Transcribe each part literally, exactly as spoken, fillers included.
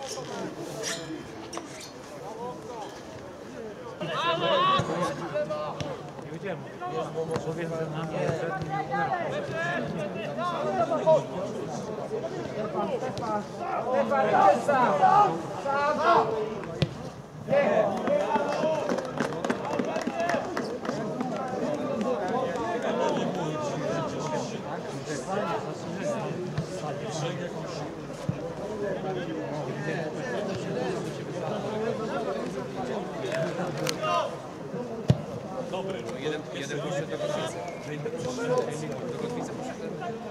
Dobry, no jeden, jeden poszedł do Kotwicy. Do Kotwicy poszedł.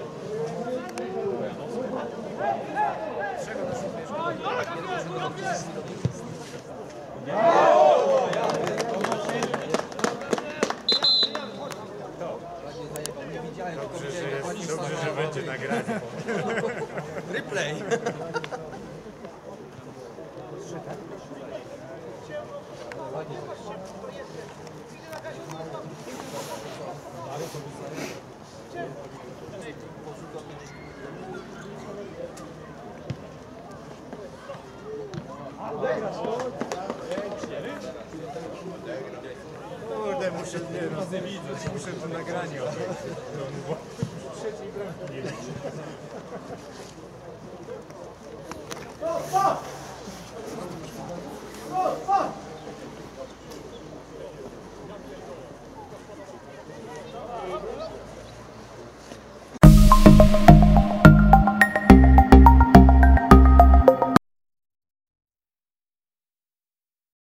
Czego naszą wiesz? Jeden poszedł do Kotwicy. Dobrze, że, jest, dobrze, że będzie nagranie. Replay. Kurde, muszę, nie, no, muszę to nagranie obejrzeć. Trzeciej bramki nie liczy.